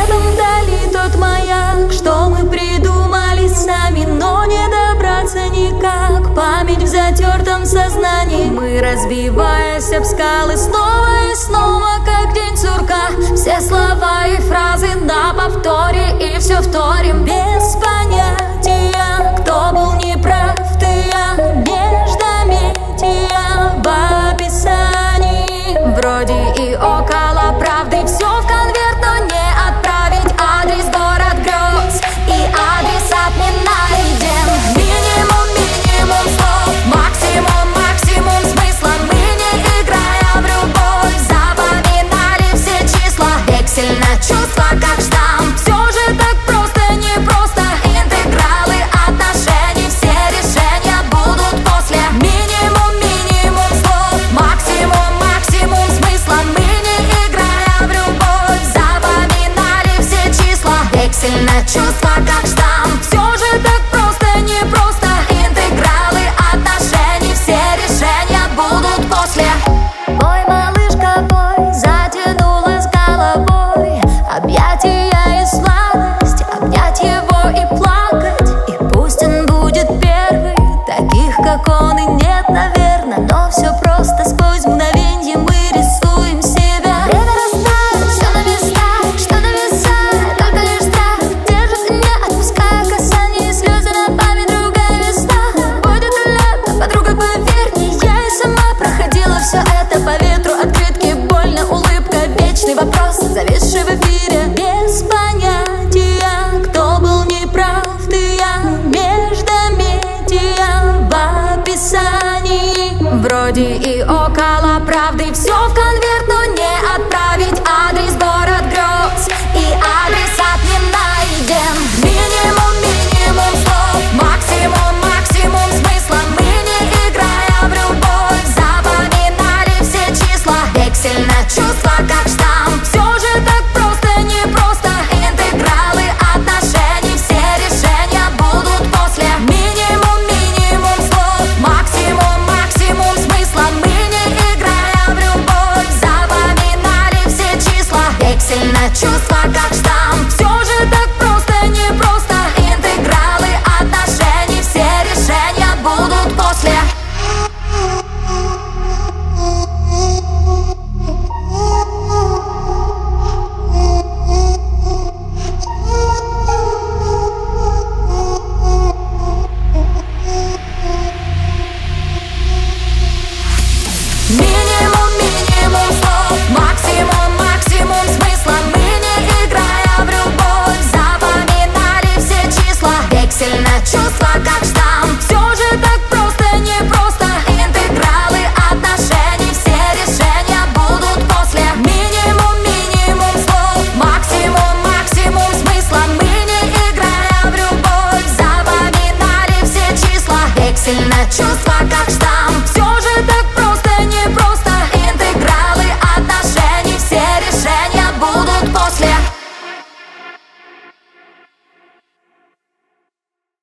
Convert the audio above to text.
Где-то вдали тот маяк, что мы придумали сами, но не добраться никак. Память в затертом сознании, мы, разбиваясь об скалы, снова и снова, как день сурка. Все слова и фразы на повторе, и все вторим без понятия. Кто был неправ, ты, я, междометия в описании. Вроде и около правды, все в конверт, но не отправить. Адрес город грез и адресат не найден. Минимум слов, максимум смысла. Мы, не играя в любовь, запоминали все числа. Вексель на чувства, как штамп. Все же так просто, непросто. Интегралы отношений, все решения будут после. Минимум слов, максимум смысла. Мы, не играя в любовь, запоминали все числа. Вексель на чувства, как штамп. Все же так просто, непросто. Интегралы отношений, все решения будут после. Ой, малышка, бой, затянулась головой. Объятия и сладость, обнять его и плакать. И пусть он будет первый, таких как он и нет, наверное. Но все просто, сквозь мгновенье мы рисуем себя. Время расставит все на места, что нависает, только лишь страх держит и не отпуская касание, слезы на память, другая весна. Будет лето, подруга, поверь мне, я и сама проходила все это по ветру. Открытки, больно, улыбка, вечный вопрос, зависший в эфире. Без понятия, кто был неправ, ты, я, междометия в описании. Вроде и около правды, все в конверт, но не отправить. Адрес город грез и адресат не найден. Минимум слов, максимум смысла. Мы, не играя в любовь, запоминали все числа. Вексель на чувства, как штамп. Все же так просто, непросто. Интегралы отношений, все решения будут после. Минимум слов, максимум смысла. Мы, не играя в любовь, запоминали все числа. Вексель на чувства, как штамп. Все же так просто, непросто. Интегралы отношений, все решения будут после. Минимум слов, максимум смысла. Мы, не играя в любовь, запоминали все числа. Вексель на чувства, как штамп. Все же так просто, непросто. Интегралы отношений, все решения будут после. Минимум слов, максимум смысла. Мы, не играя в любовь, запоминали все числа. Вексель на чувства, как штамп.